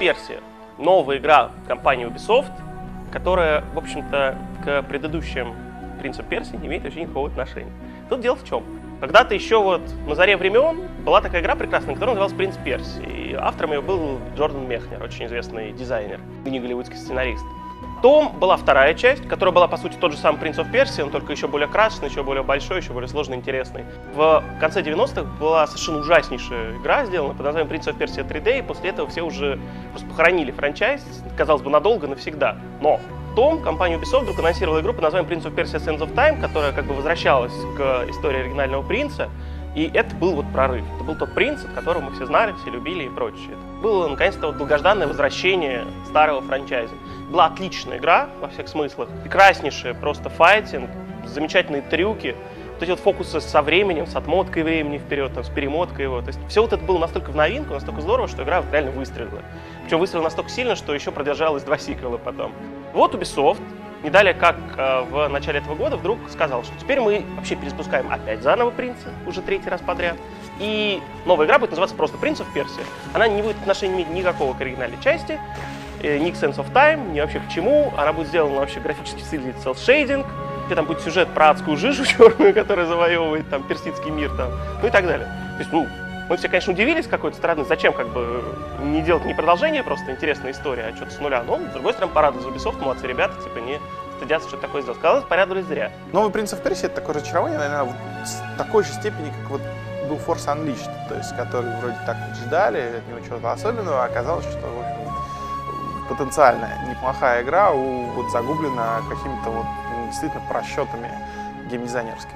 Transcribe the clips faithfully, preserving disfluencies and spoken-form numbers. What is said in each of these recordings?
Персия» — новая игра компании Ubisoft, которая, в общем-то, к предыдущим «Принцам Персии» не имеет вообще никакого отношения. Тут дело в чем? Когда-то еще вот на заре времен была такая игра прекрасная, которая называлась «Принц Персии». И автором ее был Джордан Мехнер, очень известный дизайнер, не голливудский сценарист. Потом была вторая часть, которая была, по сути, тот же самый «Принц оф Персия», но только еще более красочный, еще более большой, еще более сложный, интересный. В конце девяностых была совершенно ужаснейшая игра сделана под названием «Принц оф Персия три дэ», и после этого все уже просто похоронили франчайз, казалось бы, надолго, навсегда. Но потом компания Ubisoft вдруг анонсировала игру под названием «Принц оф Персия Sands of Time», которая как бы возвращалась к истории оригинального принца, и это был вот прорыв. Это был тот принц, от которого мы все знали, все любили и прочее. Это было, наконец-то, вот долгожданное возвращение старого франчайза. Была отличная игра во всех смыслах, прекраснейшая просто файтинг, замечательные трюки, вот эти вот фокусы со временем, с отмоткой времени вперед, там, с перемоткой его. То есть все вот это было настолько в новинку, настолько здорово, что игра вот реально выстрелила. Причем выстрелила настолько сильно, что еще продержалось два сиквела потом. Вот Ubisoft, не далее как э, в начале этого года, вдруг сказал, что теперь мы вообще перезапускаем опять заново «Принца», уже третий раз подряд. И новая игра будет называться просто «Принц оф Персия». Она не будет отношения иметь никакого к оригинальной части, э, ни к Sands of Time, ни вообще к чему. Она будет сделана вообще графически с селс-шейдинг, где там будет сюжет про адскую жижу черную, которая завоевывает там персидский мир, там, ну и так далее. То есть, ну, мы все, конечно, удивились с какой-то стороны, зачем как бы не делать не продолжение, просто интересная история, а что-то с нуля. Но, с другой стороны, порадовались Ubisoft, молодцы ребята, типа не стыдятся что-то такое сделать. Сказалось, порадовались зря. Новый «Принц оф Персия» — это такое разочарование, наверное, вот в такой же степени, как вот был Force Unleashed, то есть который вроде так ждали от него чего-то особенного, а оказалось, что, в общем, потенциально неплохая игра, у, вот загублена какими-то вот действительно просчетами геймдизайнерскими.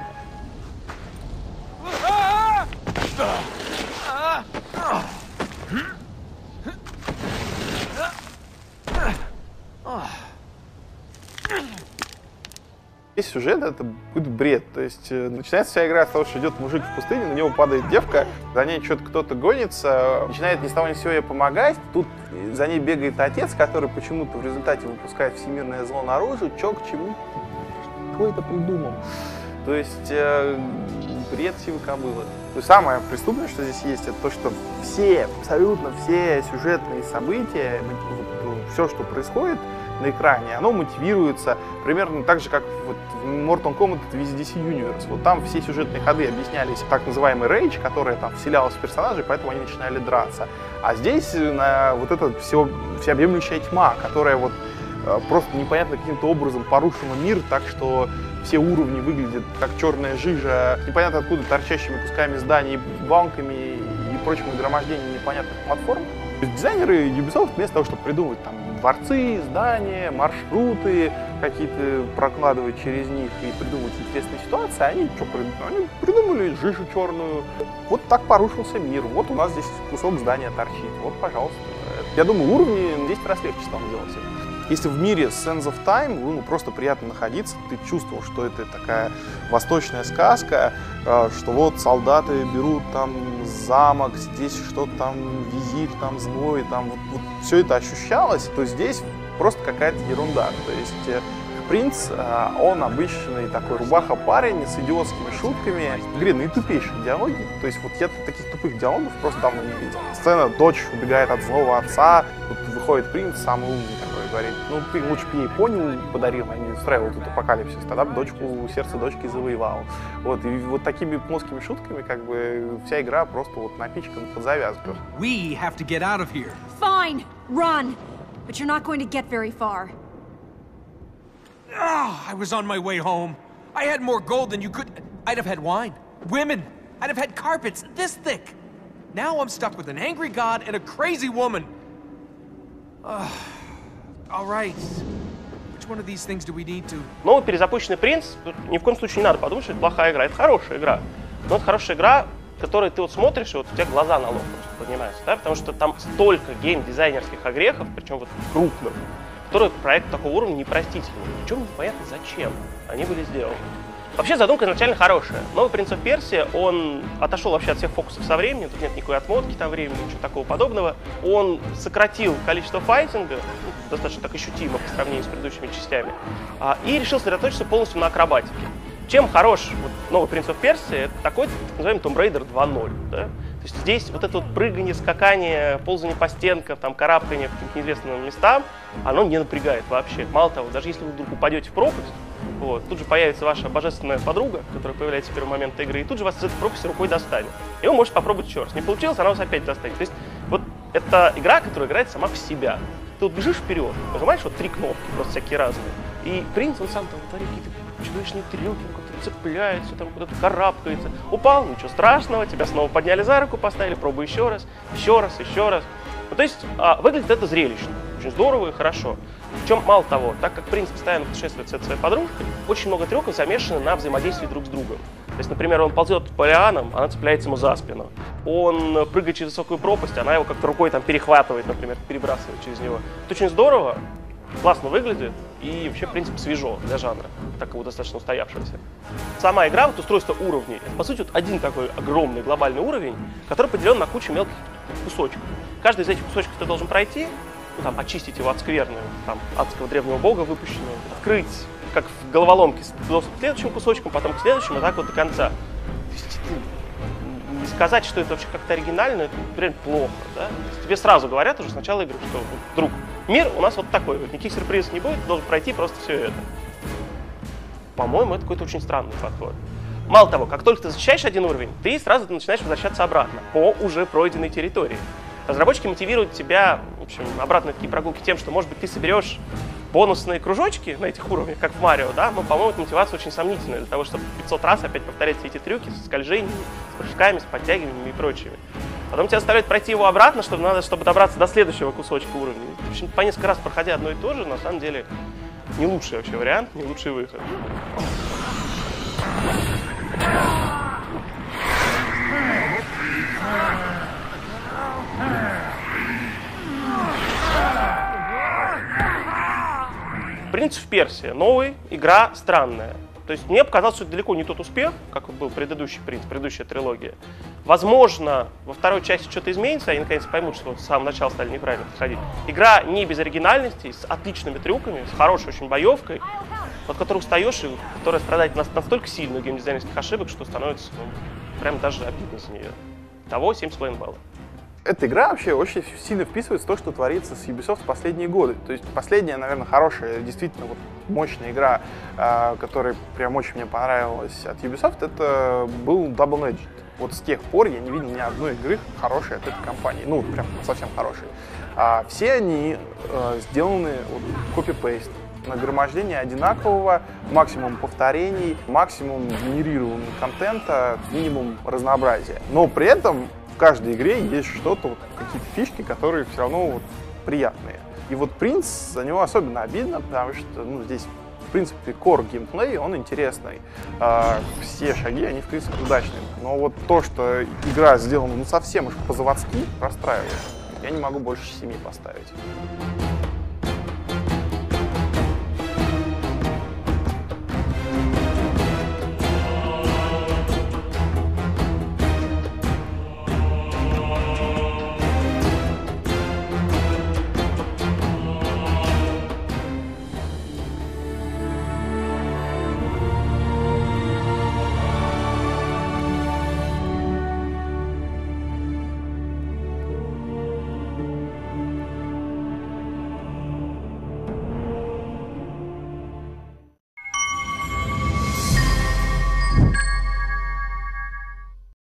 Весь сюжет — это будет бред. То есть э, начинается вся игра с того, что идет мужик в пустыне, на него падает девка, за ней что-то кто-то гонится, начинает ни с того ни с сего ей помогать. Тут за ней бегает отец, который почему-то в результате выпускает всемирное зло наружу. Чё к чему? Кто это придумал? То есть э, бред сивы кобылы. То есть самое преступное, что здесь есть, это то, что все, абсолютно все сюжетные события, вот, все, что происходит на экране, оно мотивируется примерно так же, как вот в Mortal Kombat ви си ди си Universe. Вот там все сюжетные ходы объяснялись так называемый рейдж, которая там вселялась в персонажей, поэтому они начинали драться. А здесь на вот эта все, всеобъемлющая тьма, которая вот просто непонятно каким-то образом порушила мир так, что все уровни выглядят как черная жижа, непонятно откуда торчащими кусками зданий, банками и прочим нагромождением непонятных платформ. Дизайнеры Ubisoft вместо того, чтобы придумывать там дворцы, здания, маршруты, какие-то прокладывать через них и придумывать интересные ситуации, они что придумали? Они придумали жижу черную. Вот так порушился мир. Вот у нас здесь кусок здания торчит. Вот, пожалуйста. Я думаю, уровни в десять раз легче стало делать. Если в мире Sands of Time, ну, просто приятно находиться, ты чувствовал, что это такая восточная сказка, что вот солдаты берут там замок, здесь что-то там, визирь там злой, там вот, вот все это ощущалось, то здесь просто какая-то ерунда. То есть принц, он обычный такой рубаха-парень с идиотскими шутками, блин, наитупейшие диалоги, то есть вот я таких тупых диалогов просто давно не видел. Сцена, дочь убегает от злого отца, тут выходит принц, самый умный такой, говорит, ну ты лучше бы ей поню подарил, а не устраивал тут апокалипсис, тогда бы дочку, сердце дочки завоевал. Вот, и вот такими плоскими шутками как бы вся игра просто вот напичкана под завязку. We have to get out of here. Fine, run, but you're not going to get very far. Oh, I was on my way home. I had more gold than you could... I'd have had wine, women, I'd have had carpets this thick. Now I'm stuck with an angry god and a crazy woman. Uh, all right. Which one of these things do we need to... Новый перезапущенный «Принц», тут ни в коем случае не надо подумать, что это плохая игра. Это хорошая игра. Но это хорошая игра, в которой ты вот смотришь, и вот у тебя глаза на лоб просто поднимаются, да? Потому что там столько гейм-дизайнерских огрехов, причем вот крупных, которые проект такого уровня непростительный. Причем непонятно зачем они были сделаны. Вообще задумка изначально хорошая. Новый «Принц оф Персия», он отошел вообще от всех фокусов со временем, тут нет никакой отмотки там времени, ничего такого подобного. Он сократил количество файтинга, ну, достаточно так ощутимо по сравнению с предыдущими частями, а, и решил сосредоточиться полностью на акробатике. Чем хорош вот, новый «Принц оф Персия», это такой, так называемый Tomb Raider два ноль. Да? То То есть здесь вот это вот прыгание, скакание, ползание по стенкам, там, карабкание по каким-то неизвестным местам, оно не напрягает вообще. Мало того, даже если вы вдруг упадете в пропасть, вот, тут же появится ваша божественная подруга, которая появляется в первый момент игры, и тут же вас из этой пропасти рукой достанет. И вы можете попробовать еще раз. Не получилось, она вас опять достанет. То есть вот это игра, которая играет сама в себя. Ты вот бежишь вперед, нажимаешь вот три кнопки, просто всякие разные. И принц, он сам там творит какие-то чудовищные трюки, он как-то цепляется, там куда-то карабкается. Упал, ничего страшного, тебя снова подняли за руку, поставили, пробуй еще раз, еще раз, еще раз. Ну, то есть а, выглядит это зрелищно, очень здорово и хорошо. Причем, мало того, так как принц постоянно путешествует с этой своей подружкой, очень много трюков замешаны на взаимодействии друг с другом. То есть, например, он ползет по лианам, она цепляется ему за спину. Он прыгает через высокую пропасть, она его как-то рукой там перехватывает, например, перебрасывает через него. Это очень здорово, классно выглядит и вообще, в принципе, свежо для жанра, такого достаточно устоявшегося. Сама игра, вот устройство уровней, это, по сути, вот один такой огромный глобальный уровень, который поделен на кучу мелких кусочков. Каждый из этих кусочков ты должен пройти, ну, там, очистить его от скверны, там, адского древнего бога выпущенного, открыть, как в головоломке, доступ к следующим кусочкам, потом к следующим, и так вот до конца. То есть, не сказать, что это вообще как-то оригинально, это, например, плохо, да? Тебе сразу говорят уже с начала игры, что, друг, мир у нас вот такой, вот, никаких сюрпризов не будет, ты должен пройти просто все это. По-моему, это какой-то очень странный подход. Мало того, как только ты защищаешь один уровень, ты сразу начинаешь возвращаться обратно по уже пройденной территории. Разработчики мотивируют тебя, в общем, обратно такие прогулки тем, что, может быть, ты соберешь бонусные кружочки на этих уровнях, как в Марио, да, но, по-моему, эта мотивация очень сомнительная для того, чтобы пятьсот раз опять повторять все эти трюки с скольжениями, с прыжками, с подтягиваниями и прочими. Потом тебя заставляют пройти его обратно, чтобы надо, чтобы добраться до следующего кусочка уровня. В общем, по несколько раз проходя одно и то же, на самом деле, не лучший вообще вариант, не лучший выход. «Принц в Персии» — новая игра, странная. То есть мне показалось, что это далеко не тот успех, как был предыдущий «Принц», предыдущая трилогия. Возможно, во второй части что-то изменится, и наконец поймут, что с самого начала стали неправильно подходить. Игра не без оригинальности, с отличными трюками, с хорошей очень боевкой, от которой устаешь, и которая страдает настолько сильно геймдизайнерских ошибок, что становится, ну, прям даже обидно за нее. Того семь с половиной баллов. Эта игра вообще очень сильно вписывается в то, что творится с Ubisoft в последние годы. То есть последняя, наверное, хорошая, действительно вот мощная игра, э, которая прям очень мне понравилась от Ubisoft, это был Double Edged. Вот с тех пор я не видел ни одной игры хорошей от этой компании. Ну, прям совсем хорошей. А все они э, сделаны вот, копи-пейст. Нагромождение одинакового, максимум повторений, максимум генерированного контента, минимум разнообразия. Но при этом в каждой игре есть что-то, вот, какие-то фишки, которые все равно вот, приятные. И вот «Принц», за него особенно обидно, потому что ну, здесь, в принципе, core геймплей, он интересный. А, все шаги, они, в принципе, удачные. Но вот то, что игра сделана ну, совсем уж по-заводски, расстраивает. Я не могу больше семи поставить.